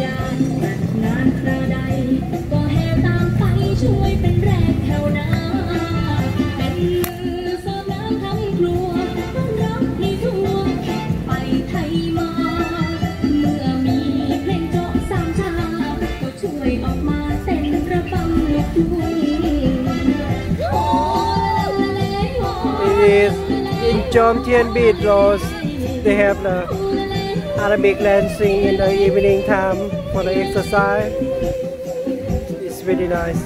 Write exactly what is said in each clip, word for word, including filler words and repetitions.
ญาติจัดงานคราใดก็แห่ตามไปช่วยเป็นแรกแถวหน้าเป็นมือเสิร์ฟน้ำทั้งครัวต้อนรับให้ทั่วแขกไปไทยมาเมื่อมีเพลงโจ๊ะสามชาก็ช่วยออกมาเต้นระบำลูกทุ่ง It is in Jomtien Beach Road. They have the Arabic dancing in the evening time for the exercise. It's really nice.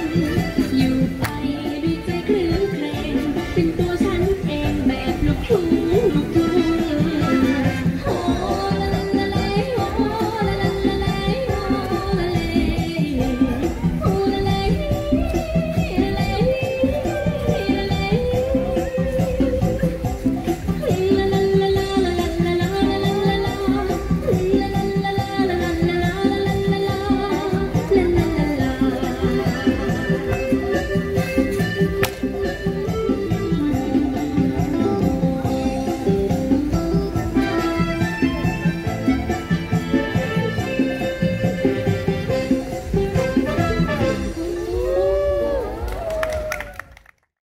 เป็นตัวฉันเองแบบลูกทุ่ง